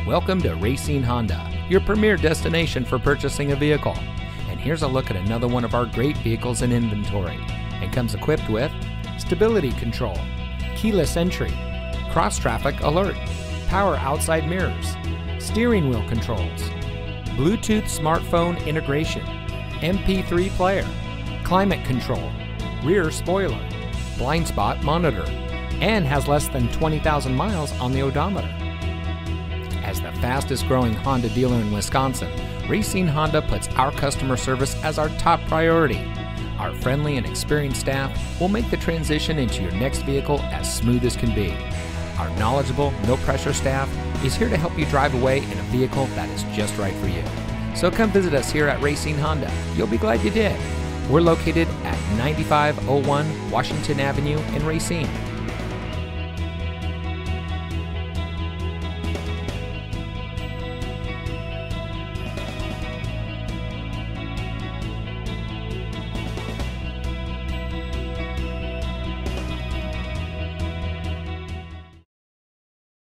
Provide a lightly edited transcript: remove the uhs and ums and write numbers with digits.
Welcome to Racine Honda, your premier destination for purchasing a vehicle. And here's a look at another one of our great vehicles in inventory, and comes equipped with stability control, keyless entry, cross traffic alert, power outside mirrors, steering wheel controls, Bluetooth smartphone integration, MP3 player, climate control, rear spoiler, blind spot monitor, and has less than 20,000 miles on the odometer. As the fastest growing Honda dealer in Wisconsin, Racine Honda puts our customer service as our top priority. Our friendly and experienced staff will make the transition into your next vehicle as smooth as can be. Our knowledgeable, no-pressure staff is here to help you drive away in a vehicle that is just right for you. So come visit us here at Racine Honda. You'll be glad you did. We're located at 9501 Washington Avenue in Racine.